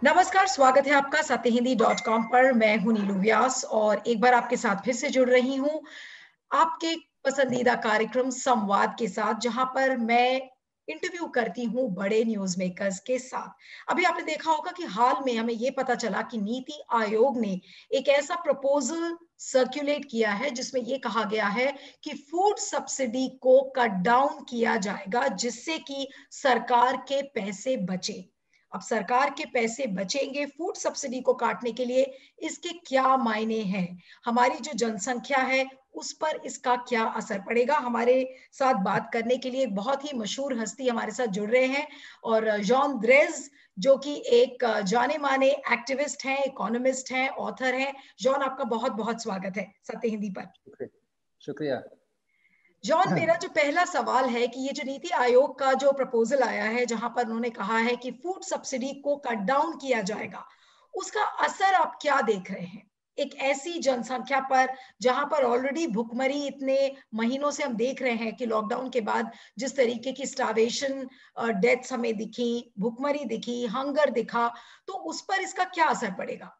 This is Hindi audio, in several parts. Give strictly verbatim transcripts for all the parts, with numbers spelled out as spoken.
नमस्कार, स्वागत है आपका सत्य हिंदी डॉट कॉम पर। मैं हूं नीलू व्यास और एक बार आपके साथ फिर से जुड़ रही हूं आपके पसंदीदा कार्यक्रम संवाद के साथ, जहां पर मैं इंटरव्यू करती हूं बड़े न्यूज मेकर्स के साथ। अभी आपने देखा होगा कि हाल में हमें यह पता चला कि नीति आयोग ने एक ऐसा प्रपोजल सर्कुलेट किया है जिसमें यह कहा गया है कि फूड सब्सिडी को कट डाउन किया जाएगा, जिससे कि सरकार के पैसे बचे। अब सरकार के पैसे बचेंगे फूड सब्सिडी को काटने के लिए, इसके क्या मायने हैं, हमारी जो जनसंख्या है उस पर इसका क्या असर पड़ेगा। हमारे साथ बात करने के लिए एक बहुत ही मशहूर हस्ती हमारे साथ जुड़ रहे हैं, और जॉन द्रेज, जो कि एक जाने माने एक्टिविस्ट हैं, इकोनॉमिस्ट हैं, ऑथर हैं। जॉन, आपका बहुत बहुत स्वागत है सत्य हिंदी पर। शुक्रिया। जॉन, मेरा जो पहला सवाल है कि ये जो नीति आयोग का जो प्रपोजल आया है, जहां पर उन्होंने कहा है कि फूड सब्सिडी को कट डाउन किया जाएगा, उसका असर आप क्या देख रहे हैं एक ऐसी जनसंख्या पर जहां पर ऑलरेडी भुखमरी इतने महीनों से हम देख रहे हैं कि लॉकडाउन के बाद जिस तरीके की स्टार्वेशन डेथ्स हमें दिखी, भुखमरी दिखी, हंगर दिखा, तो उस पर इसका क्या असर पड़ेगा?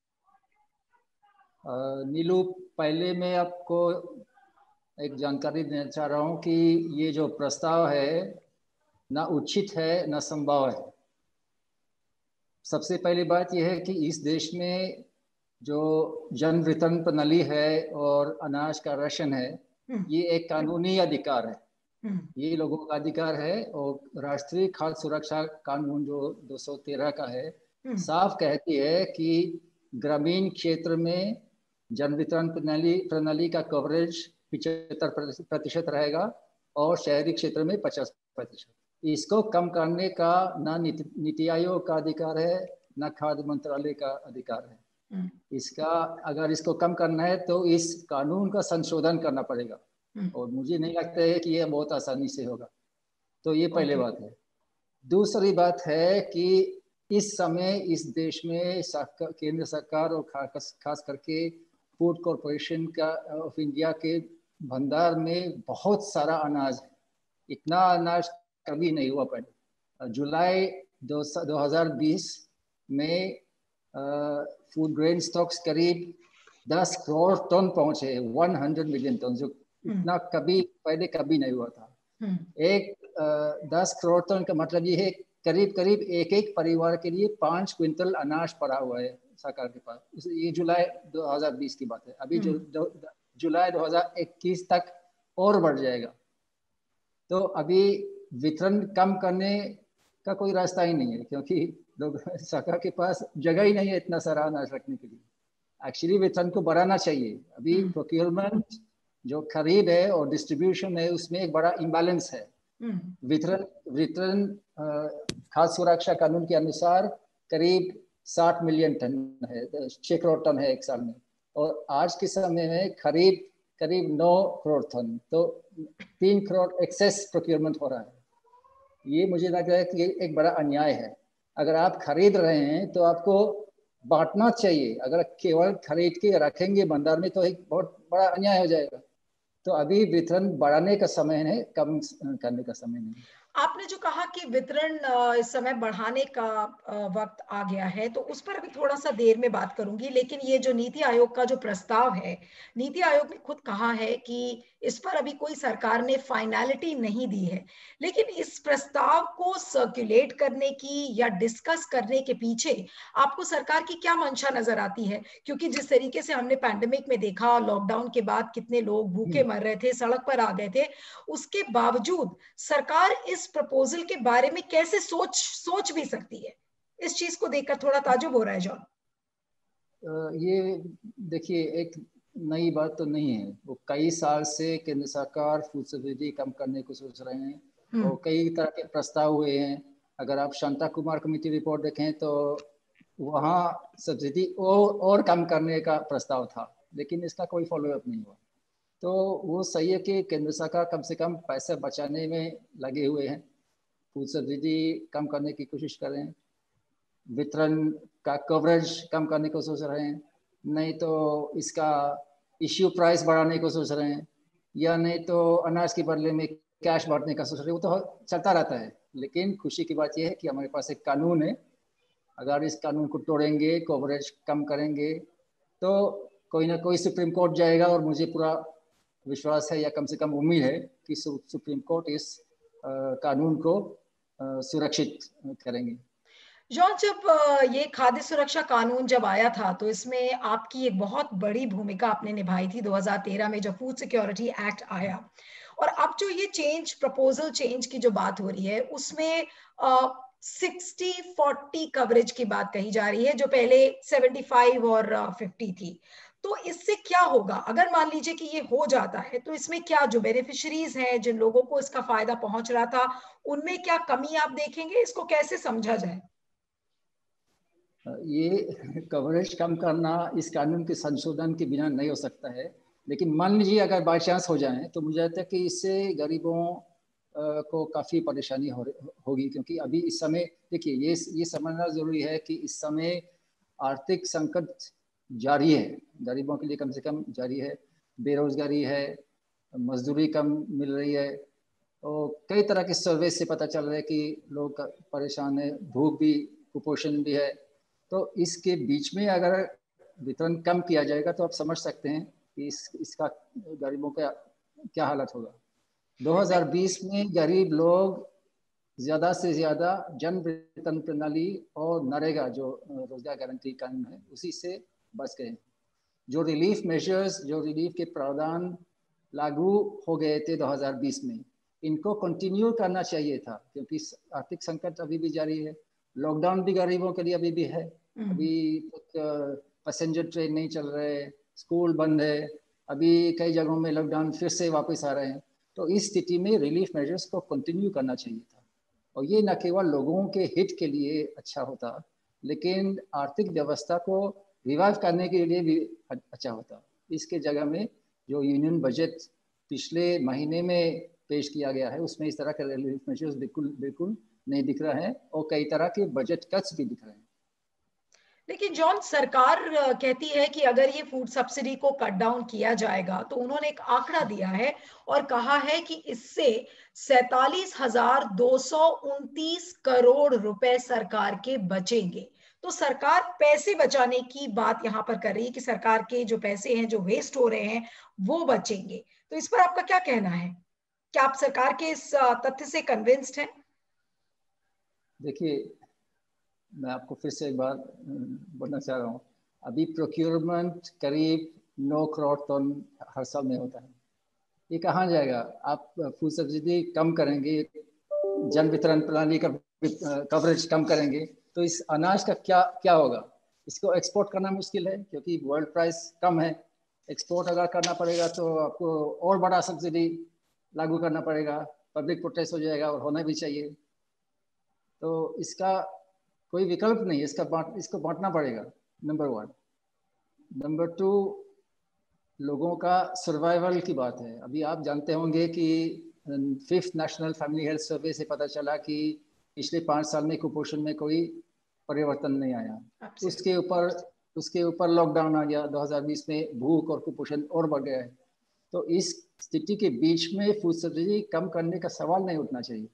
नीलू, पहले मैं आपको एक जानकारी देना चाह रहा हूँ कि ये जो प्रस्ताव है ना उचित है ना संभव है। सबसे पहली बात यह है कि इस देश में जो जन वितरण प्रणाली है और अनाज का राशन है, ये एक कानूनी अधिकार है, ये लोगों का अधिकार है। और राष्ट्रीय खाद्य सुरक्षा कानून जो दो सौ तेरह का है, साफ कहती है कि ग्रामीण क्षेत्र में जन वितरण प्रणाली प्रणाली का कवरेज पिछहत्तर प्रतिशत रहेगा और शहरी क्षेत्र में पचास प्रतिशत। इसको कम करने का ना नीति, नीति आयोग का अधिकार है, ना खाद्य मंत्रालय का अधिकार है। इसका अगर इसको कम करना है तो इस कानून का संशोधन करना पड़ेगा, और मुझे नहीं लगता है कि यह बहुत आसानी से होगा। तो ये पहले बात है। दूसरी बात है कि इस समय इस देश में केंद्र सरकार और खास खास करके फूड कॉरपोरेशन का ऑफ इंडिया के भंडार में बहुत सारा अनाज है। इतना अनाज कभी नहीं हुआ पहले। जुलाई दो हज़ार बीस में फूड ग्रेन स्टॉक्स करीब दस करोड़ टन पहुंचे, सौ मिलियन टन, जो इतना कभी पहले कभी नहीं हुआ था। एक दस करोड़ टन का मतलब ये है करीब करीब एक एक परिवार के लिए पांच क्विंटल अनाज पड़ा हुआ है सरकार के पास। ये जुलाई दो हज़ार बीस की बात है। अभी जो जुलाई दो हज़ार इक्कीस तक और बढ़ जाएगा। तो अभी वितरण कम करने का कोई रास्ता ही नहीं है, क्योंकि लोग सरकार के पास जगह ही नहीं है इतना सारा अनाज रखने के लिए। एक्चुअली वितरण को बढ़ाना चाहिए। अभी प्रोक्योरमेंट जो खरीद है और डिस्ट्रीब्यूशन है, उसमें एक बड़ा इम्बैलेंस है। वितरण वितरण खाद्य सुरक्षा कानून के अनुसार करीब साठ मिलियन टन है, छह करोड़ टन है एक साल में, और आज के समय में खरीद करीब नौ करोड़ टन, तो तीन करोड़ एक्सेस प्रोक्योरमेंट हो रहा है। ये मुझे लग रहा है कि एक बड़ा अन्याय है। अगर आप खरीद रहे हैं तो आपको बांटना चाहिए। अगर केवल खरीद के रखेंगे भंडार में तो एक बहुत बड़ा अन्याय हो जाएगा। तो अभी वितरण बढ़ाने का समय है, कम करने का समय नहीं। आपने जो कहा कि वितरण इस समय बढ़ाने का वक्त आ गया है, तो उस पर अभी थोड़ा सा देर में बात करूंगी। लेकिन ये जो नीति आयोग का जो प्रस्ताव है, नीति आयोग ने खुद कहा है कि इस पर अभी कोई सरकार ने फाइनलिटी नहीं दी है। लेकिन इस प्रस्ताव को सर्कुलेट करने की या डिस्कस करने के पीछे आपको सरकार की क्या मंशा नजर आती है? क्योंकि जिस तरीके से हमने पैंडेमिक में देखा, लॉकडाउन के बाद कितने लोग भूखे मर रहे थे, सड़क पर आ गए थे, उसके बावजूद सरकार इस प्रपोजल के बारे में कैसे सोच सोच भी सकती है? इस चीज को देखकर थोड़ा ताज्जुब हो रहा है जॉन। ये देखिए, एक नई बात तो नहीं है। वो कई साल से केंद्र सरकार फूड सब्सिडी कम करने को सोच रहे हैं और कई तरह के प्रस्ताव हुए हैं। अगर आप शांता कुमार कमेटी रिपोर्ट देखें तो वहाँ सब्सिडी और, और कम करने का प्रस्ताव था, लेकिन इसका कोई फॉलोअप नहीं हुआ। तो वो सही है कि केंद्र सरकार कम से कम पैसे बचाने में लगे हुए हैं, फूड सब्सिडी कम करने की कोशिश कर रहे हैं, वितरण का कवरेज कम करने को सोच रहे हैं, नहीं तो इसका इश्यू प्राइस बढ़ाने को सोच रहे हैं, या नहीं तो अनाज के बदले में कैश बांटने का सोच रहे हैं। वो तो चलता रहता है। लेकिन खुशी की बात यह है कि हमारे पास एक कानून है अगर इस कानून को तोड़ेंगे, कवरेज कम करेंगे, तो कोई ना कोई सुप्रीम कोर्ट जाएगा और मुझे पूरा विश्वास है या कम से कम उम्मीद है कि सुप्रीम कोर्ट इस कानून को सुरक्षित करेंगे। जॉन, जब ये खाद्य सुरक्षा कानून जब आया था तो इसमें आपकी एक बहुत बड़ी भूमिका आपने निभाई थी दो हज़ार तेरह में जब फूड सिक्योरिटी एक्ट आया। और अब जो ये चेंज प्रपोजल चेंज की जो बात हो रही है उसमें सिक्सटी फोर्टी कवरेज की बात कही जा रही है, जो पहले सेवेंटी फाइव और फिफ्टी थी। तो इससे क्या होगा अगर मान लीजिए कि ये हो जाता है, तो इसमें क्या जो बेनिफिशरीज हैं, जिन लोगों को इसका फायदा पहुंच रहा था, उनमें क्या कमी आप देखेंगे? इसको कैसे समझा जाए? ये कवरेज कम करना इस कानून के संशोधन के बिना नहीं हो सकता है, लेकिन मान लीजिए अगर बाई चांस हो जाए तो मुझे लगता है कि इससे गरीबों को काफ़ी परेशानी हो होगी, क्योंकि अभी इस समय देखिए ये ये समझना ज़रूरी है कि इस समय आर्थिक संकट जारी है, गरीबों के लिए कम से कम जारी है, बेरोजगारी है, मजदूरी कम मिल रही है, और कई तरह के सर्वे से पता चल रहा है कि लोग परेशान है, भूख भी, कुपोषण भी है। तो इसके बीच में अगर वितरण कम किया जाएगा तो आप समझ सकते हैं कि इस इसका गरीबों का क्या हालत होगा। दो हज़ार बीस में गरीब लोग ज़्यादा से ज़्यादा जन वितरण प्रणाली और नरेगा जो रोजगार गारंटी कानून है उसी से बच गए। जो रिलीफ मेजर्स, जो रिलीफ के प्रावधान लागू हो गए थे दो हज़ार बीस में, इनको कंटिन्यू करना चाहिए था, क्योंकि आर्थिक संकट अभी भी जारी है, लॉकडाउन भी गरीबों के लिए अभी भी है, अभी पैसेंजर ट्रेन नहीं चल रहे, स्कूल बंद है, अभी कई जगहों में लॉकडाउन फिर से वापस आ रहे हैं। तो इस स्थिति में रिलीफ मेजर्स को कंटिन्यू करना चाहिए था, और ये न केवल लोगों के हित के लिए अच्छा होता, लेकिन आर्थिक व्यवस्था को रिवाइव करने के लिए भी अच्छा होता। इसके जगह में जो यूनियन बजट पिछले महीने में पेश किया गया है उसमें इस तरह के रिलीफ मेजर्स बिल्कुल बिल्कुल नहीं दिख रहा है, और कई तरह के बजट कट्स भी दिख रहे हैं। लेकिन जॉन, सरकार कहती है कि अगर ये फूड सब्सिडी को कट डाउन किया जाएगा तो उन्होंने एक आंकड़ा दिया है और कहा है कि इससे सैतालीस हजार दो सौ उनतीस करोड़ रुपए सरकार के बचेंगे। तो सरकार पैसे बचाने की बात यहां पर कर रही है कि सरकार के जो पैसे हैं जो वेस्ट हो रहे हैं वो बचेंगे। तो इस पर आपका क्या कहना है? क्या आप सरकार के इस तथ्य से कन्विंस्ड हैं? देखिए, मैं आपको फिर से एक बार बोलना चाह रहा हूँ, अभी प्रोक्योरमेंट करीब नौ करोड़ टन हर साल में होता है। ये कहाँ जाएगा? आप फूड सब्सिडी कम करेंगे, जन वितरण प्रणाली का कवरेज कम करेंगे, तो इस अनाज का क्या क्या होगा? इसको एक्सपोर्ट करना मुश्किल है क्योंकि वर्ल्ड प्राइस कम है। एक्सपोर्ट अगर करना पड़ेगा तो आपको और बड़ा सब्सिडी लागू करना पड़ेगा, पब्लिक प्रोटेस्ट हो जाएगा, और होना भी चाहिए। तो इसका कोई विकल्प नहीं है, इसका बांट इसको बांटना पड़ेगा, नंबर वन। नंबर टू, लोगों का सर्वाइवल की बात है। अभी आप जानते होंगे कि fifth national family health survey से पता चला कि पिछले पाँच साल में कुपोषण में कोई परिवर्तन नहीं आया। उसके ऊपर उसके ऊपर लॉकडाउन आ गया, दो हज़ार बीस में भूख और कुपोषण और बढ़ गया है। तो इस स्थिति के बीच में फूड सब्सिडी कम करने का सवाल नहीं उठना चाहिए,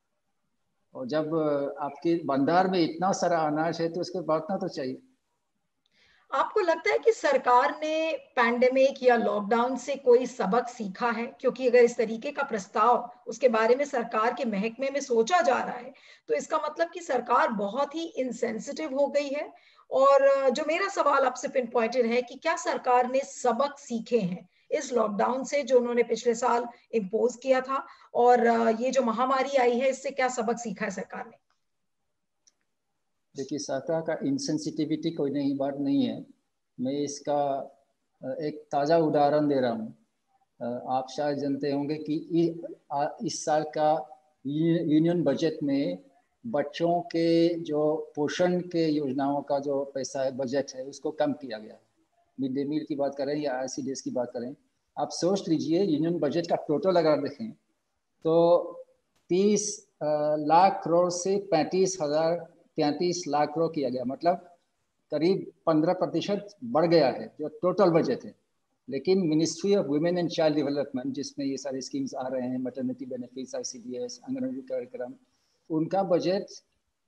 और जब आपके भंडार में इतना सारा अनाज है तो उसको बांटना तो चाहिए। आपको लगता है कि सरकार ने पैंडेमिक या लॉकडाउन से कोई सबक सीखा है? क्योंकि अगर इस तरीके का प्रस्ताव उसके बारे में सरकार के महकमे में सोचा जा रहा है तो इसका मतलब कि सरकार बहुत ही इनसेंसिटिव हो गई है। और जो मेरा सवाल आपसे पिन पॉइंटेड है कि क्या सरकार ने सबक सीखे हैं इस लॉकडाउन से जो उन्होंने पिछले साल इम्पोज किया था, और ये जो महामारी आई है इससे क्या सबक सीखा है सरकार ने? देखिए, सरकार का इनसेंसिटिविटी कोई नई बात नहीं है। मैं इसका एक ताज़ा उदाहरण दे रहा हूँ। आप शायद जानते होंगे कि इस साल का यूनियन बजट में बच्चों के जो पोषण के योजनाओं का जो पैसा है, बजट है, उसको कम किया गया है। मिड डे मील की बात करें या आई सी डी एस की बात करें, आप सोच लीजिए यूनियन बजट का टोटल अगर देखें तो तीस लाख करोड़ से पैंतीस हजार पैंतीस लाख करोड़ किया गया, मतलब करीब पंद्रह प्रतिशत बढ़ गया है जो टोटल बजट है। लेकिन ministry of women and child development, जिसमें ये सारे स्कीम्स आ रहे हैं, maternity benefits, I C D S, anganwadi कार्यक्रम, उनका बजट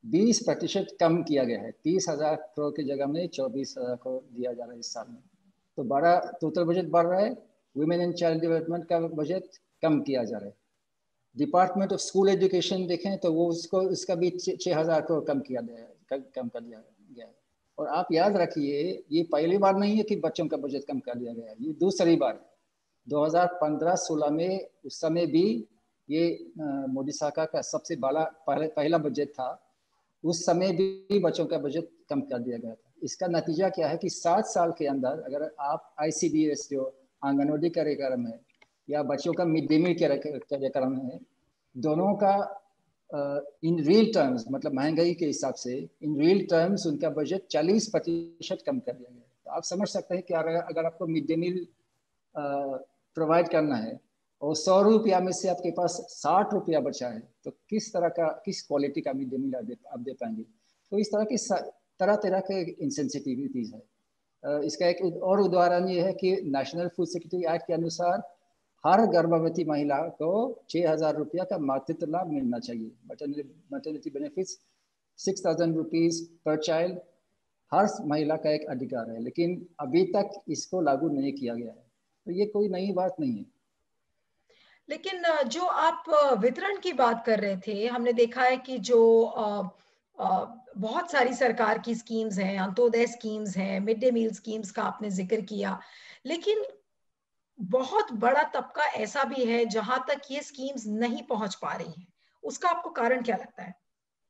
बीस प्रतिशत कम किया गया है। तीस हजार करोड़ की जगह में चौबीस हजार करोड़ दिया जा रहा है इस साल में। तो बड़ा टोटल बजट बढ़ रहा है। वुमेन एंड चाइल्ड डेवलपमेंट का बजट कम किया जा रहा है। डिपार्टमेंट ऑफ स्कूल एजुकेशन देखें तो वो उसको उसका भी छः हजार करोड़ कम किया गया है, कम कर दिया गया है। और आप याद रखिए, ये पहली बार नहीं है कि बच्चों का बजट कम कर दिया गया है, ये दूसरी बार है। दो हज़ार पंद्रह सोलह में उस समय भी ये मोदी सरकार का सबसे बड़ा पहले पहला बजट था, उस समय भी बच्चों का बजट कम कर दिया गया था। इसका नतीजा क्या है कि सात साल के अंदर अगर आप आईसीडीएस जो आंगनवाड़ी कार्यक्रम है या बच्चों का मिड डे मील कार्यक्रम है, दोनों का इन रियल टर्म्स, मतलब महंगाई के हिसाब से इन रियल टर्म्स उनका बजट चालीस प्रतिशत कम कर दिया गया है। तो आप समझ सकते हैं कि अगर अगर आपको मिड डे मील प्रोवाइड करना है और सौ रुपया में से आपके पास साठ रुपया बचा है, तो किस तरह का, किस क्वालिटी का मिड डे मील आप दे, आप दे पाएंगे। तो इस तरह की तरह तरह के इंसेंसिटिविटीज है। इसका एक और उदाहरण ये है कि नेशनल फूड सिक्योरिटी एक्ट के अनुसार हर गर्भवती महिला को छः हजार रुपया का मातृत्व लाभ मिलना चाहिए। Maternity benefits six thousand rupees per child हर महिला का एक अधिकार है, लेकिन अभी तक इसको लागू नहीं किया गया है। तो ये कोई नई बात नहीं है। लेकिन जो आप वितरण की बात कर रहे थे, हमने देखा है कि जो आ, आ, बहुत सारी सरकार की स्कीम्स हैं, अंत्योदय स्कीम्स हैं, मिड डे मील स्कीम्स का आपने जिक्र किया, लेकिन बहुत बड़ा तबका ऐसा भी है जहां तक ये स्कीम्स नहीं पहुंच पा रही हैं। उसका आपको कारण क्या लगता है?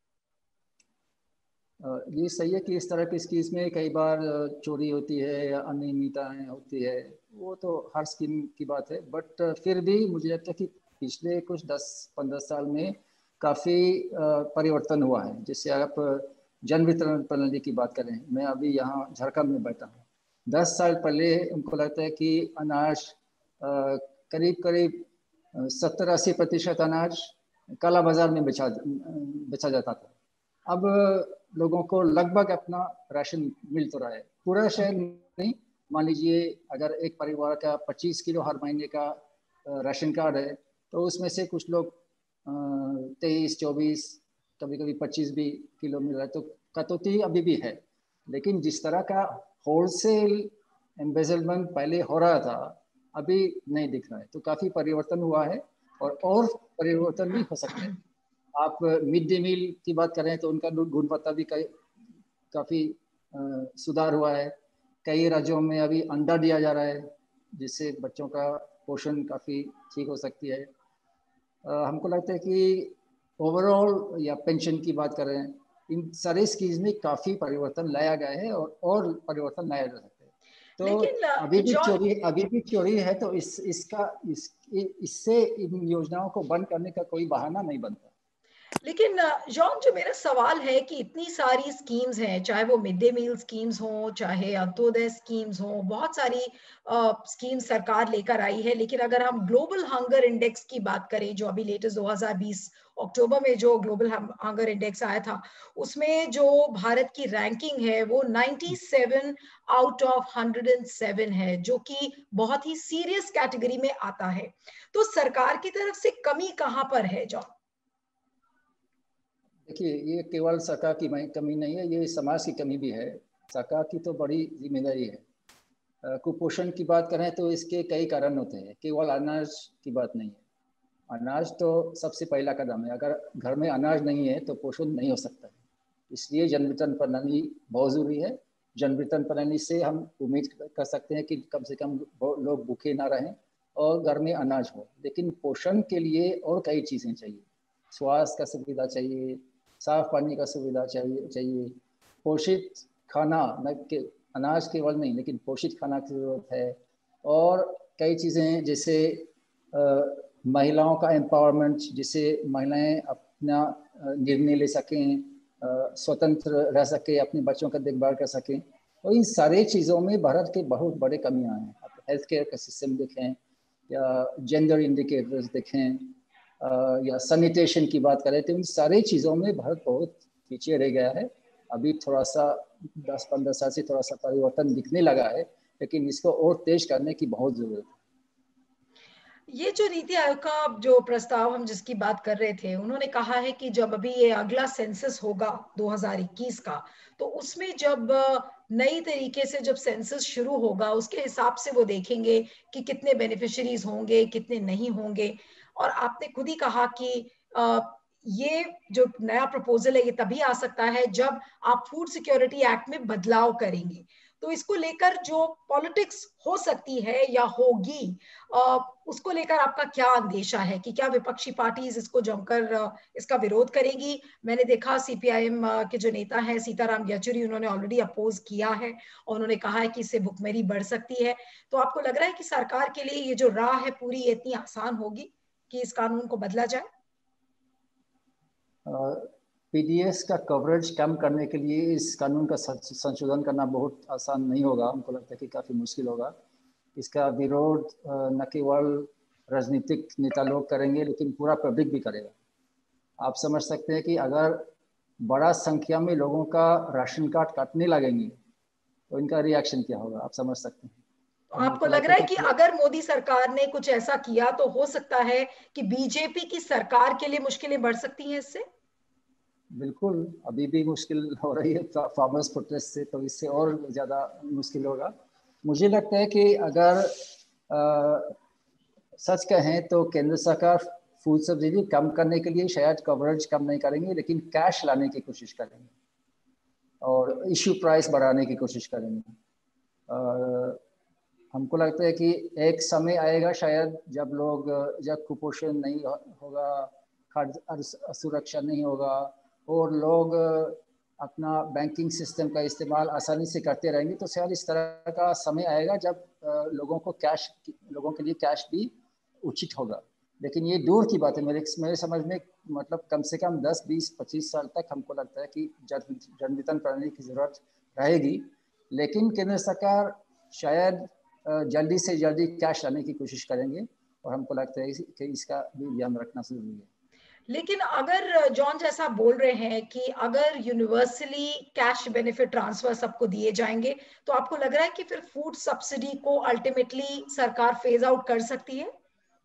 ये सही है कि इस तरह की स्कीम्स में कई बार चोरी होती है या अनियमितताएं होती है, वो तो हर स्कीम की बात है। बट फिर भी मुझे लगता है कि पिछले कुछ दस पंद्रह साल में काफ़ी परिवर्तन हुआ है। जैसे आप जन वितरण प्रणाली की बात करें, मैं अभी यहाँ झारखंड में बैठा हूँ, दस साल पहले उनको लगता है कि अनाज करीब करीब सत्तर अस्सी प्रतिशत अनाज काला बाजार में बेचा बेचा जाता था। अब लोगों को लगभग अपना राशन मिल तो रहा है, पूरा शहर नहीं। मान लीजिए अगर एक परिवार का पच्चीस किलो हर महीने का राशन कार्ड है, तो उसमें से कुछ लोग तेईस चौबीस कभी कभी पच्चीस भी किलो मिल रहा है। तो कटौती अभी भी है, लेकिन जिस तरह का होलसेल एम्बेजलमेंट पहले हो रहा था अभी नहीं दिख रहा है। तो काफ़ी परिवर्तन हुआ है और और परिवर्तन भी हो सकते हैं। आप मिड डे मील की बात करें तो उनका गुणवत्ता भी कई काफ़ी सुधार हुआ है। कई राज्यों में अभी अंडा दिया जा रहा है, जिससे बच्चों का पोषण काफ़ी ठीक हो सकती है। आ, हमको लगता है कि ओवरऑल या पेंशन की बात करें, इन सारे स्कीम्स में काफ़ी परिवर्तन लाया गया है और और परिवर्तन लाया जा सकता है। तो लेकिन अभी भी जॉन, चोरी अभी भी चोरी है, तो इस इसका इस इससे इन योजनाओं को बंद करने का कोई बहाना नहीं बनता। लेकिन जॉन, जो मेरा सवाल है कि इतनी सारी स्कीम्स हैं, चाहे वो मिड डे मील स्कीम्स हो, चाहे अंत्योदय स्कीम्स हो, बहुत सारी स्कीम्स सरकार लेकर आई है, लेकिन अगर हम ग्लोबल हंगर इंडेक्स की बात करें, जो अभी लेटेस्ट दो हज़ार बीस अक्टूबर में जो ग्लोबल हंगर इंडेक्स आया था, उसमें जो भारत की रैंकिंग है वो सत्तानवे आउट ऑफ एक सौ सात है, जो कि बहुत ही सीरियस कैटेगरी में आता है। तो सरकार की तरफ से कमी कहां पर है जॉन? देखिए, ये केवल सरकार की कमी नहीं है, ये समाज की कमी भी है। सरकार की तो बड़ी जिम्मेदारी है। कुपोषण की बात करें तो इसके कई कारण होते हैं, केवल अनाज की बात नहीं है। अनाज तो सबसे पहला कदम है। अगर घर में अनाज नहीं है तो पोषण नहीं हो सकता है। इसलिए जन वितरण प्रणाली बहुत ज़रूरी है। जन वितरण प्रणाली से हम उम्मीद कर सकते हैं कि कम से कम लोग भूखे ना रहें और घर में अनाज हो। लेकिन पोषण के लिए और कई चीज़ें चाहिए। स्वास्थ्य का सुविधा चाहिए, साफ पानी का सुविधा चाहिए चाहिए पोषित खाना, न के अनाज केवल नहीं लेकिन पोषित खाना की जरूरत है। और कई चीज़ें जैसे महिलाओं का एम्पावरमेंट, जिससे महिलाएं अपना निर्णय ले सकें, स्वतंत्र रह सके, अपने बच्चों का देखभाल कर सकें। और इन सारी चीज़ों में भारत के बहुत बड़े कमियां हैं। आप हेल्थ केयर का सिस्टम देखें या जेंडर इंडिकेटर्स देखें या सैनिटेशन की बात करें, तो इन सारी चीज़ों में भारत बहुत पीछे रह गया है। अभी थोड़ा सा दस पंद्रह साल से थोड़ा सा परिवर्तन दिखने लगा है, लेकिन इसको और तेज करने की बहुत ज़रूरत है। ये जो नीति आयोग का जो प्रस्ताव हम जिसकी बात कर रहे थे, उन्होंने कहा है कि जब अभी ये अगला सेंसस होगा दो हज़ार इक्कीस का, तो उसमें जब नई तरीके से जब सेंसस शुरू होगा, उसके हिसाब से वो देखेंगे कि कितने बेनिफिशियरीज होंगे, कितने नहीं होंगे। और आपने खुद ही कहा कि आ, ये जो नया प्रपोजल है ये तभी आ सकता है जब आप फूड सिक्योरिटी एक्ट में बदलाव करेंगे। तो इसको लेकर जो पॉलिटिक्स हो सकती है या होगी, उसको लेकर आपका क्या अंदेशा है कि क्या विपक्षी पार्टीज इसको जमकर इसका विरोध करेगी? मैंने देखा सीपीआईएम के जो नेता हैं सीताराम येचुरी, उन्होंने ऑलरेडी अपोज किया है और उन्होंने कहा है कि इससे भुखमरी बढ़ सकती है। तो आपको लग रहा है कि सरकार के लिए ये जो राह है पूरी इतनी आसान होगी कि इस कानून को बदला जाए? पीडीएस का कवरेज कम करने के लिए इस कानून का संशोधन करना बहुत आसान नहीं होगा, हमको लगता है कि काफ़ी मुश्किल होगा। इसका विरोध न केवल राजनीतिक नेता लोग करेंगे लेकिन पूरा पब्लिक भी करेगा। आप समझ सकते हैं कि अगर बड़ा संख्या में लोगों का राशन कार्ड काटने लगेंगे तो इनका रिएक्शन क्या होगा, आप समझ सकते हैं। तो आपको लग रहा है कि अगर मोदी सरकार ने कुछ ऐसा किया तो हो सकता है कि बीजेपी की सरकार के लिए मुश्किलें बढ़ सकती हैं इससे? बिल्कुल, अभी भी मुश्किल हो रही है फार्मर्स प्रोटेस्ट से, तो इससे और ज़्यादा मुश्किल होगा। मुझे लगता है कि अगर आ, सच कहें तो केंद्र सरकार फूड सब्सिडी कम करने के लिए शायद कवरेज कम नहीं करेंगे, लेकिन कैश लाने की कोशिश करेंगे और इश्यू प्राइस बढ़ाने की कोशिश करेंगे। आ, हमको लगता है कि एक समय आएगा शायद जब लोग जब कुपोषण नहीं होगा, खाद्य सुरक्षा नहीं होगा और लोग अपना बैंकिंग सिस्टम का इस्तेमाल आसानी से करते रहेंगे, तो शायद इस तरह का समय आएगा जब लोगों को कैश लोगों के लिए कैश भी उचित होगा। लेकिन ये दूर की बात है, मेरे मेरे समझ में मतलब कम से कम दस बीस पच्चीस साल तक हमको लगता है कि जन जन वितरण प्रणाली की जरूरत रहेगी। लेकिन केंद्र सरकार शायद जल्दी से जल्दी कैश लाने की कोशिश करेंगे और हमको लगता है कि इसका भी ध्यान रखना जरूरी है। लेकिन अगर जॉन जैसा बोल रहे हैं कि अगर यूनिवर्सली कैश बेनिफिट ट्रांसफर सबको दिए जाएंगे, तो आपको लग रहा है कि फिर फूड सब्सिडी को अल्टीमेटली सरकार फेज आउट कर सकती है?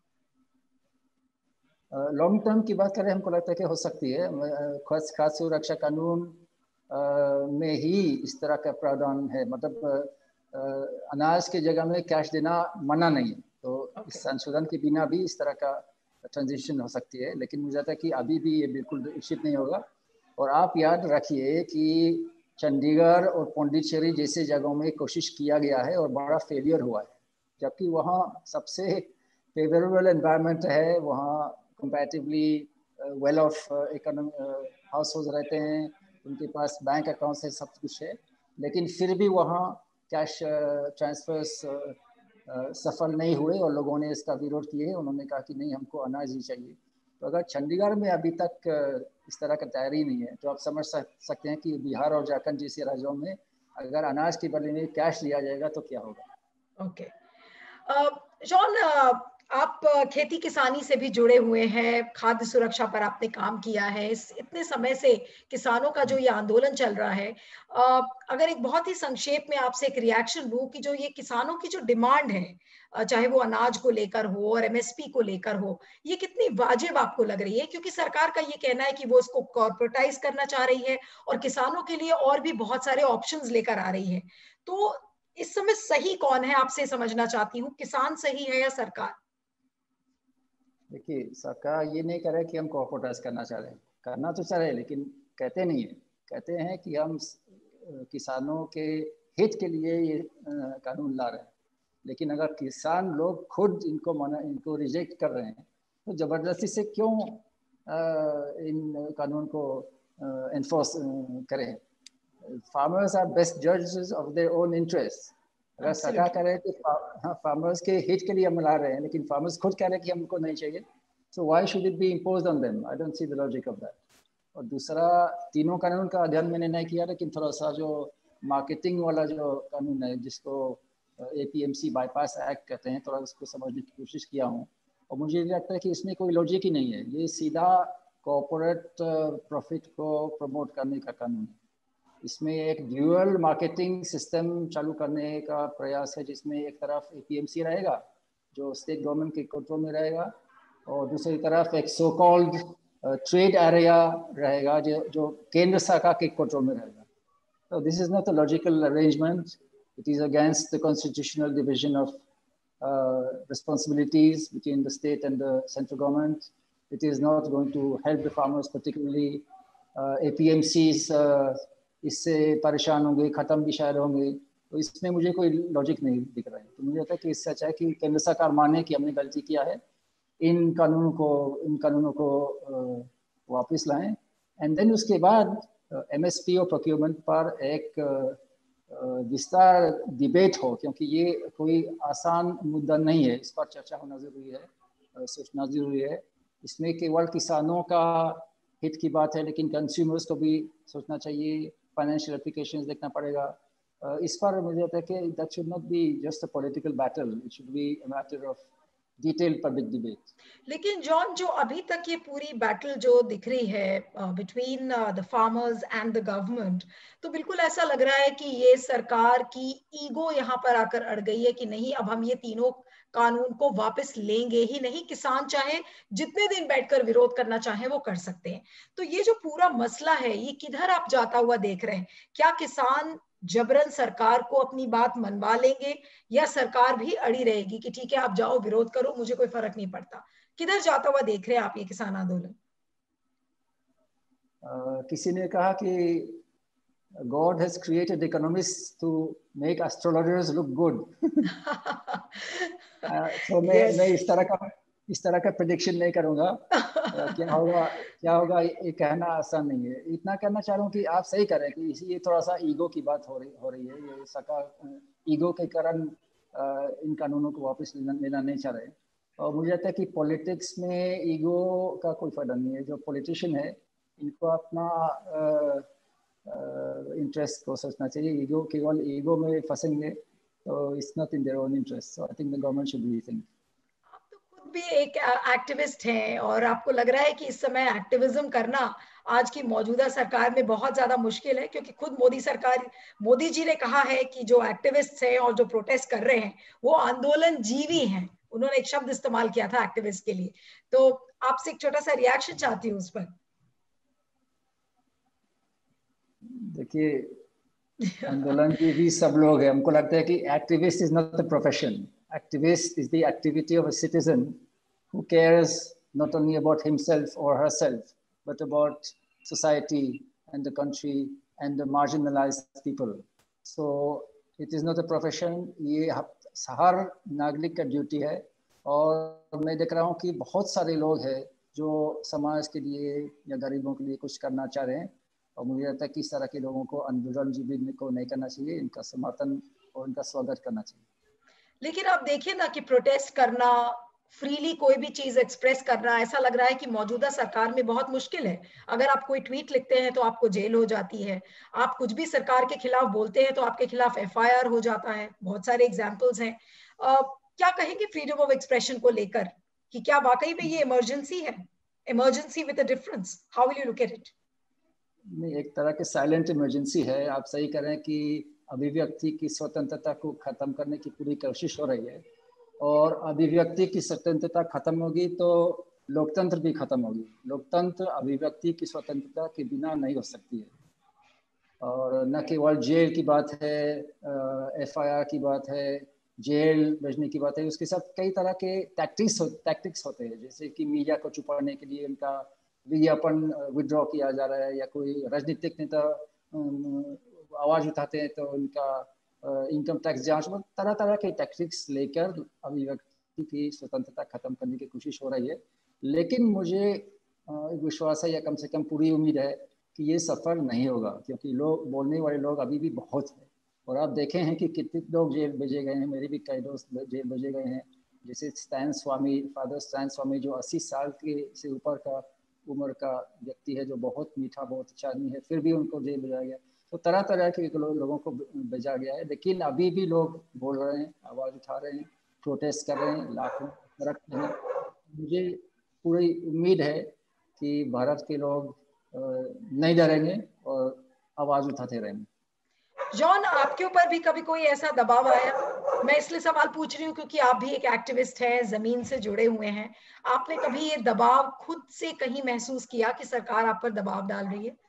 लॉन्ग टर्म की बात करें, हमको लगता है कि हो सकती है। खास खाद्य सुरक्षा कानून में ही इस तरह का प्रावधान है, मतलब अनाज के जगह में कैश देना मना नहीं है, तो okay. इस संशोधन के बिना भी इस तरह का ट्रांजिशन हो सकती है। लेकिन मुझे लगता है कि अभी भी ये बिल्कुल उचित नहीं होगा। और आप याद रखिए कि चंडीगढ़ और पौंडीचेरी जैसे जगहों में कोशिश किया गया है और बड़ा फेलियर हुआ है, जबकि वहाँ सबसे फेवरेबल एनवायरनमेंट है, वहाँ comparatively well off economy household रहते हैं, उनके पास बैंक अकाउंट है, सब कुछ है, लेकिन फिर भी वहाँ कैश ट्रांसफर्स सफल नहीं हुए और लोगों ने इसका विरोध किए। उन्होंने कहा कि नहीं, हमको अनाज ही चाहिए। तो अगर चंडीगढ़ में अभी तक इस तरह का तैयारी नहीं है, तो आप समझ सकते हैं कि बिहार और झारखंड जैसे राज्यों में अगर अनाज के बदले में कैश दिया जाएगा तो क्या होगा। ओके जॉन, आप खेती किसानी से भी जुड़े हुए हैं, खाद्य सुरक्षा पर आपने काम किया है, इस इतने समय से किसानों का जो ये आंदोलन चल रहा है, अगर एक बहुत ही संक्षेप में आपसे एक रिएक्शन लूं कि जो ये किसानों की जो डिमांड है, चाहे वो अनाज को लेकर हो और एमएसपी को लेकर हो, ये कितनी वाजिब आपको लग रही है? क्योंकि सरकार का ये कहना है कि वो इसको कॉर्पोरेटाइज करना चाह रही है और किसानों के लिए और भी बहुत सारे ऑप्शंस लेकर आ रही है। तो इस समय सही कौन है, आपसे समझना चाहती हूँ, किसान सही है या सरकार? देखिए, सरकार ये नहीं कर रहा है कि हम कॉर्पोरेटाइज करना चाह रहे हैं, करना तो चाह रहे हैं, लेकिन कहते नहीं है। कहते हैं कि हम किसानों के हित के लिए ये कानून ला रहे हैं, लेकिन अगर किसान लोग खुद इनको मना इनको रिजेक्ट कर रहे हैं तो जबरदस्ती से क्यों इन कानून को एनफोर्स करें। फार्मर्स आर बेस्ट जजेस ऑफ देयर ओन इंटरेस्ट। अगर सरकार कह रहे हैं कि हाँ, फार्मर्स के हित के लिए हम ला रहे हैं, लेकिन फार्मर्स खुद कह रहे हैं कि हमको नहीं चाहिए, so why should it be imposed on them? I don't see the logic of that. और दूसरा, तीनों कानून का अध्ययन मैंने नहीं किया, लेकिन थोड़ा सा जो मार्केटिंग वाला जो कानून है, जिसको एपीएमसी बाईपास एक्ट कहते हैं, थोड़ा उसको समझने की कोशिश किया हूँ, और मुझे लगता है कि इसमें कोई लॉजिक ही नहीं है। ये सीधा कॉर्पोरेट प्रॉफिट को प्रमोट करने का कानून है। इसमें एक ड्यूअल मार्केटिंग सिस्टम चालू करने का प्रयास है, जिसमें एक तरफ एपीएमसी रहेगा जो स्टेट गवर्नमेंट के कंट्रोल में रहेगा, और दूसरी तरफ एक सो कॉल्ड ट्रेड एरिया रहेगा जो जो केंद्र सरकार के कंट्रोल में रहेगा. So this is not a logical arrangement. It is against the constitutional division of uh, responsibilities between the state and the central government. It is not going to help the farmers, particularly uh, A P M Cs. Uh, इससे परेशान होंगे, खत्म भी शायद होंगे. तो इसमें मुझे कोई लॉजिक नहीं दिख रहा है. तो मुझे लगता है कि इससे अच्छा है कि केंद्र सरकार माने कि हमने गलती किया है, इन कानूनों को इन कानूनों को uh, वापस लाएं, एंड देन उसके बाद एमएसपी और प्रोक्योरमेंट पर एक विस्तार डिबेट हो, क्योंकि ये कोई आसान मुद्दा नहीं है. इस पर चर्चा होना जरूरी है, सोचना जरूरी है. इसमें केवल किसानों का हित की बात है, लेकिन कंज्यूमर्स को भी सोचना चाहिए, फाइनेंशियल एप्लीकेशंस देखना पड़ेगा. इस पर मुझे लगता है कि that should not be just a political battle, it should be a matter of detailed public debate. लेकिन जॉन, जो अभी तक ये पूरी बैटल जो दिख रही है between the farmers and the government, तो बिल्कुल ऐसा लग रहा है कि ये सरकार की ईगो यहाँ पर आकर अड़ गई है कि नहीं, अब हम ये तीनों कानून को वापस लेंगे ही नहीं. किसान चाहे जितने दिन बैठकर विरोध करना चाहे वो कर सकते हैं. तो ये जो पूरा मसला है, ये किधर आप जाता हुआ देख रहे हैं? क्या किसान जबरन सरकार को अपनी बात मनवा लेंगे, या सरकार भी अड़ी रहेगी कि ठीक है आप जाओ विरोध करो, मुझे कोई फर्क नहीं पड़ता? किधर जाता हुआ देख रहे हैं आप ये किसान आंदोलन? uh, किसी ने कहा कि God has created economists to make astrologers look good. uh, so मैं yes. मैं इस तरह का इस तरह का प्रेडिक्शन नहीं करूंगा. uh, क्या होगा क्या होगा ये कहना आसान नहीं है. इतना कहना चाह रहा हूँ कि आप सही कर रहे हैं कि इसी ये थोड़ा सा ईगो की बात हो रही हो रही है. ये सरकार ईगो के कारण uh, इन कानूनों को वापस लेना, लेना नहीं चाह रहे. और मुझे लगता है कि पॉलिटिक्स में ईगो का कोई फायदा नहीं है. जो पॉलिटिशियन है इनको अपना इंटरेस्ट uh, को सोचना चाहिए. ईगो केवल ईगो में फंसेंगे तो it's not in their own interest. So I think the government should rethink. आप तो खुद भी एक एक्टिविस्ट हैं, और आपको लग रहा है कि इस समय एक्टिविज्म करना आज की मौजूदा सरकार में बहुत ज्यादा मुश्किल है, क्योंकि खुद मोदी सरकार मोदी जी ने कहा है कि जो एक्टिविस्ट हैं और जो प्रोटेस्ट कर रहे हैं वो आंदोलन जीवी हैं. उन्होंने एक शब्द इस्तेमाल किया था एक्टिविस्ट के लिए. तो आपसे एक छोटा सा रिएक्शन चाहती हूँ उस पर. देखिए, आंदोलन की भी सब लोग हैं. हमको लगता है कि activist is not a profession. Activist is the activity of a citizen who cares not only about himself or herself, but about society and the country and the marginalized people. So it is not a profession. ये हर नागरिक का ड्यूटी है. और मैं देख रहा हूँ कि बहुत सारे लोग हैं जो समाज के लिए या गरीबों के लिए कुछ करना चाह रहे हैं. और मुझे लगता है कि इस तरह के लोगों को आंदोलन जीवी को नहीं करना चाहिए. इनका समर्थन और इनका स्वागत करना चाहिए. लेकिन आप देखिए ना कि प्रोटेस्ट करना, फ्रीली कोई भी चीज एक्सप्रेस करना, ऐसा लग रहा है कि मौजूदा सरकार में बहुत मुश्किल है. अगर आप कोई ट्वीट लिखते हैं तो आपको जेल हो जाती है. आप कुछ भी सरकार के खिलाफ बोलते हैं तो आपके खिलाफ एफ आई आर हो जाता है. बहुत सारे एग्जाम्पल्स हैं. uh, क्या कहेंगे फ्रीडम ऑफ एक्सप्रेशन को लेकर, कि क्या वाकई में ये इमरजेंसी है? Emergency with a difference. How will you look at it? नहीं, एक तरह के साइलेंट इमरजेंसी है. आप सही करें कि अभिव्यक्ति की स्वतंत्रता को खत्म करने की पूरी कोशिश हो रही है. और अभिव्यक्ति की स्वतंत्रता खत्म होगी तो लोकतंत्र भी खत्म होगी. लोकतंत्र अभिव्यक्ति की स्वतंत्रता के बिना नहीं हो सकती है. और न केवल जेल की बात है, एफ आई आर की बात है, जेल भेजने की बात है. उसके साथ कई तरह के टैक्टिक्स टैक्टिक्स होते हैं. जैसे कि मीडिया को छुपाने के लिए उनका विज्ञापन विड्रॉ किया जा रहा है, या कोई राजनीतिक नेता आवाज उठाते हैं तो उनका इनकम टैक्स जांच में तरह तरह के टैक्टिक्स लेकर अभिव्यक्ति की स्वतंत्रता खत्म करने की कोशिश हो रही है. लेकिन मुझे विश्वास है, या कम से कम पूरी उम्मीद है कि ये सफल नहीं होगा, क्योंकि लोग बोलने वाले लोग अभी भी बहुत हैं. और आप देखे हैं कि कितने लोग जेल भेजे गए हैं. मेरे भी कई दोस्त जेल भेजे गए हैं. जैसे Stan Swamy, father Stan Swamy, जो अस्सी साल के से ऊपर का उम्र का व्यक्ति है, जो बहुत मीठा, बहुत अच्छा आदमी है, फिर भी उनको जेल भेजा गया. तो तरह तरह के लोगों को भेजा गया है. लेकिन अभी भी लोग बोल रहे हैं, आवाज़ उठा रहे हैं, प्रोटेस्ट कर रहे हैं, लाखों रख रहे हैं. मुझे पूरी उम्मीद है कि भारत के लोग नहीं डरेंगे और आवाज़ उठाते रहेंगे. जॉन, आपके ऊपर भी कभी कोई ऐसा दबाव आया? मैं इसलिए सवाल पूछ रही हूँ क्योंकि आप भी एक एक्टिविस्ट हैं, जमीन से जुड़े हुए हैं। आपने कभी ये दबाव खुद से कहीं महसूस किया कि सरकार आप पर दबाव डाल रही है?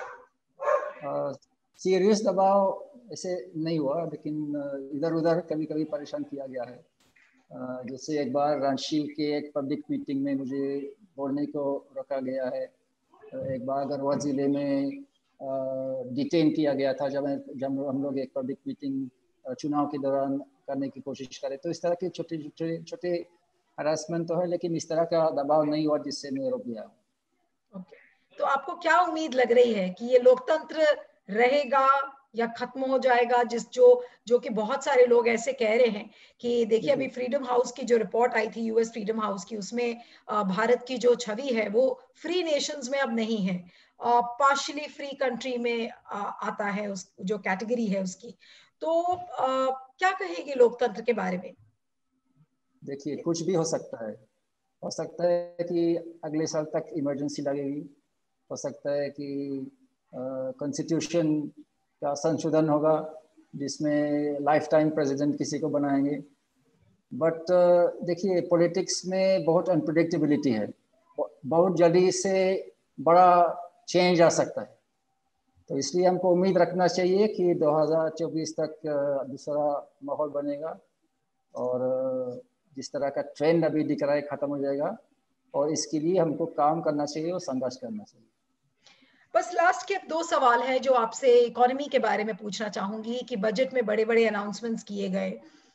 सीरियस दबाव ऐसे नहीं हुआ, लेकिन इधर उधर कभी कभी परेशान किया गया है। uh, जैसे एक बार रांची के एक पब्लिक मीटिंग में मुझे बोलने को रखा गया है। एक बार गढ़वा जिले में डिटेन किया गया था जब जब हम लोग एक पब्लिक मीटिंग चुनाव के दौरान करने की कोशिश करें। तो इस तरह के छोटे छोटे छोटे हरासमेंट तो है, लेकिन इस तरह का दबाव नहीं हुआ जिससे मैं रुक गया। okay. तो आपको क्या उम्मीद लग रही है कि ये लोकतंत्र रहेगा या खत्म हो जाएगा? जिस जो जो कि बहुत सारे लोग ऐसे कह रहे हैं कि देखिए, अभी फ्रीडम हाउस की जो रिपोर्ट आई थी, यूएस फ्रीडम हाउस की, उसमें भारत की जो छवि है वो फ्री नेशंस में अब नहीं है, पार्शियली फ्री कंट्री में आता है, उस जो कैटेगरी है उसकी। तो आ, क्या कहेगी लोकतंत्र के बारे में? देखिए, कुछ भी हो सकता है। हो सकता है कि अगले साल तक इमरजेंसी लगेगी, हो सकता है कि कॉन्स्टिट्यूशन का संशोधन होगा जिसमें लाइफ टाइम प्रेसिडेंट किसी को बनाएंगे। बट देखिए, पॉलिटिक्स में बहुत अनप्रेडिक्टेबिलिटी है, बहुत जल्दी से बड़ा चेंज आ सकता है। तो इसलिए हमको उम्मीद रखना चाहिए कि दो हज़ार चौबीस तक दूसरा माहौल बनेगा और जिस तरह का ट्रेंड अभी दिख रहा है खत्म हो जाएगा, और इसके लिए हमको काम करना चाहिए और संघर्ष करना चाहिए। बस लास्ट के दो सवाल हैं जो आपसे इकोनॉमी के बारे में पूछना चाहूंगी कि बजट में बड़े बड़े अनाउंसमेंट्स किए गए,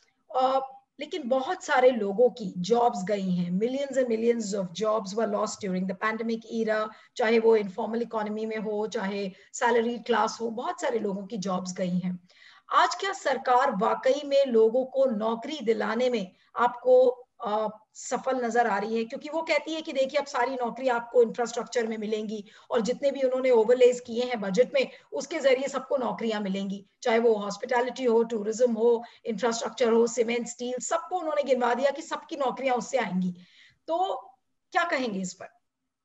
लेकिन बहुत सारे लोगों की जॉब्स गई हैं, millions and millions of jobs were lost during the pandemic era, चाहे वो इनफॉर्मल इकोनॉमी में हो, चाहे सैलरी क्लास हो, बहुत सारे लोगों की जॉब्स गई हैं। आज क्या सरकार वाकई में लोगों को नौकरी दिलाने में आपको आ, सफल नजर आ रही है? क्योंकि वो कहती है कि देखिए, अब सारी नौकरी आपको इंफ्रास्ट्रक्चर में मिलेंगी और जितने भी उन्होंने ओवरलेज किए हैं बजट में, उसके जरिए सबको नौकरियां मिलेंगी, चाहे वो हॉस्पिटैलिटी हो, टूरिज्म हो, इंफ्रास्ट्रक्चर हो, सीमेंट, स्टील, सबको उन्होंने गिनवा दिया कि सबकी नौकरियां उससे आएंगी। तो क्या कहेंगे इस पर?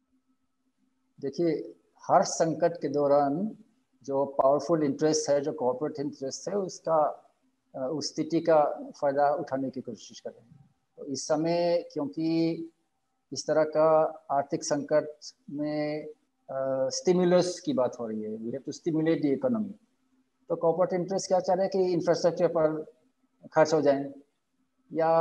देखिए, हर संकट के दौरान जो पावरफुल इंटरेस्ट है, जो कॉर्पोरेट इंटरेस्ट है, उसका उस स्थिति का फायदा उठाने की कोशिश कर रहे हैं। तो इस समय क्योंकि इस तरह का आर्थिक संकट में स्टिमुलस uh, की बात हो रही है, we have to stimulate the economy. तो कॉर्पोरेट इंटरेस्ट क्या चाह रहे हैं कि इंफ्रास्ट्रक्चर पर खर्च हो जाए या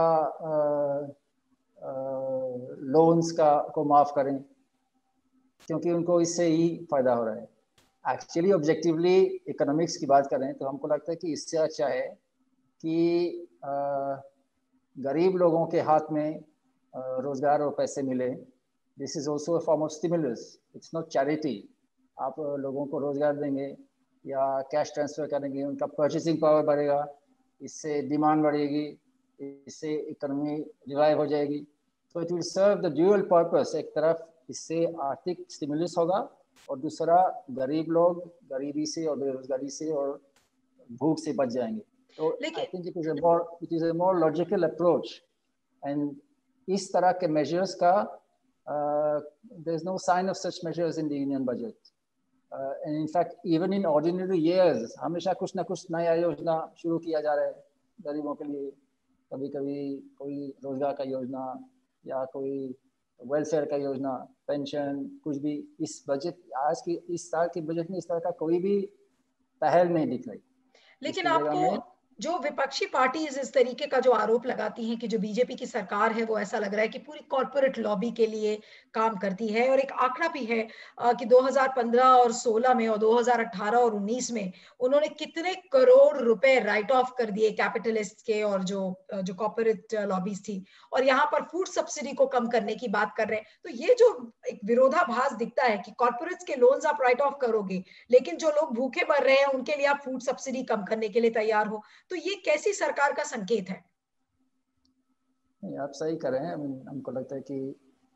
लोन्स का को माफ करें, क्योंकि उनको इससे ही फायदा हो रहा है। एक्चुअली ऑब्जेक्टिवली इकोनॉमिक्स की बात करें तो हमको लगता है कि इससे अच्छा है कि आ, गरीब लोगों के हाथ में रोजगार और पैसे मिले। This is also a form of stimulus, it's not charity. आप लोगों को रोजगार देंगे या कैश ट्रांसफर करेंगे, उनका परचेसिंग पावर बढ़ेगा, इससे डिमांड बढ़ेगी, इससे इकोनॉमी रिवाइव हो जाएगी। तो it will serve the dual purpose. एक तरफ इससे आर्थिक स्टिमुलस होगा और दूसरा गरीब लोग गरीबी से और बेरोजगारी से और भूख से बच जाएंगे। तो I think it is a more it is a more logical approach. And इस तरह के मेजर्स का there is no sign of such measures in the union budget. And in fact even in ordinary years हमेशा कुछ ना कुछ नया योजना शुरू किया जा रहा है गरीबों के लिए। कभी कभी कोई रोजगार का योजना या कोई वेलफेयर का योजना, पेंशन, कुछ भी। इस बजट आज की इस साल के बजट में इस तरह का कोई भी पहल नहीं दिख रही। लेकिन आपको जो विपक्षी पार्टीज इस तरीके का जो आरोप लगाती हैं कि जो बीजेपी की सरकार है वो ऐसा लग रहा है कि पूरी कॉर्पोरेट लॉबी के लिए काम करती है, और एक आंकड़ा भी है कि दो हज़ार पंद्रह और सोलह में और दो हज़ार अठारह और उन्नीस में उन्होंने कितने करोड़ रुपए राइट ऑफ कर दिए कैपिटलिस्ट के और जो जो कॉर्पोरेट लॉबीज थी, और यहाँ पर फूड सब्सिडी को कम करने की बात कर रहे हैं। तो ये जो एक विरोधाभास दिखता है कि कॉर्पोरेट्स के लोन्स आप राइट ऑफ करोगे लेकिन जो लोग भूखे मर रहे हैं उनके लिए आप फूड सब्सिडी कम करने के लिए तैयार हो, तो ये कैसी सरकार का संकेत है? नहीं, आप सही कर रहे हैं। हमको लगता है कि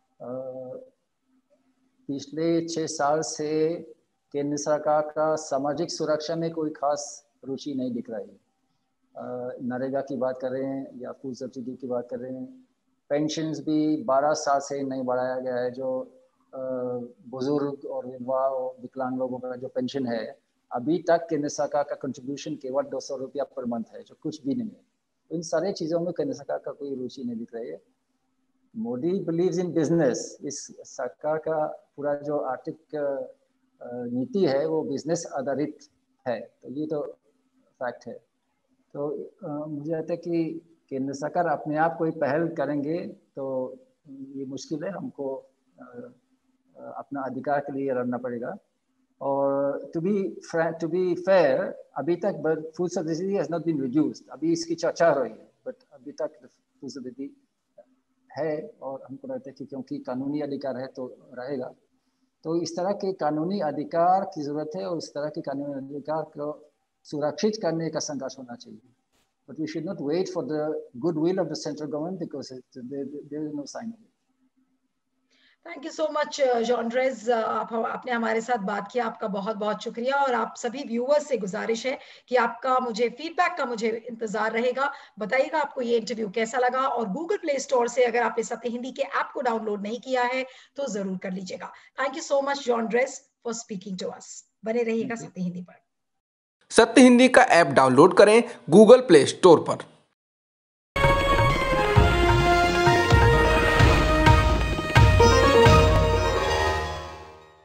पिछले छह साल से केंद्र सरकार का सामाजिक सुरक्षा में कोई खास रुचि नहीं दिख रही है। नरेगा की बात कर रहे हैं या फूड सब्सिडी की बात कर रहे हैं, पेंशन्स भी बारह साल से नहीं बढ़ाया गया है। जो बुजुर्ग और विधवा और विकलांग लोगों का जो पेंशन है अभी तक केंद्र सरकार का कंट्रीब्यूशन केवल दो सौ रुपया पर मंथ है, जो कुछ भी नहीं है। तो इन सारे चीज़ों में केंद्र सरकार का कोई रुचि नहीं दिख रही है। Modi believes in business. इस सरकार का पूरा जो आर्थिक नीति है वो बिजनेस आधारित है, तो ये तो फैक्ट है। तो आ, मुझे लगता है कि केंद्र सरकार अपने आप कोई पहल करेंगे तो ये मुश्किल है, हमको आ, अपना अधिकार के लिए लड़ना पड़ेगा। और to be to be fair, अभी तक food subsidy has not been reduced, अभी इसकी चर्चा हो रही है, बट अभी तक फूड सब्सिडी है और हमको लगता है कि क्योंकि कानूनी अधिकार है तो रहेगा। तो इस तरह के कानूनी अधिकार की जरूरत है और इस तरह के कानूनी अधिकार को सुरक्षित करने का संघर्ष होना चाहिए। But we should not wait for the goodwill of the central government because it, there, there is no sign of it. Thank you so much Jean Dreze, आप आपने हमारे साथ बात किया, आपका बहुत बहुत शुक्रिया। और आप सभी व्यूअर्स से गुजारिश है कि आपका मुझे फीडबैक का मुझे इंतजार रहेगा। बताइएगा आपको ये इंटरव्यू कैसा लगा, और गूगल प्ले स्टोर से अगर आपने सत्य हिंदी के ऐप को डाउनलोड नहीं किया है तो जरूर कर लीजिएगा। Thank you so much Jean Dreze for speaking to us. बने रहिएगा सत्य हिंदी पर। सत्य हिंदी का ऐप डाउनलोड करें गूगल प्ले स्टोर पर।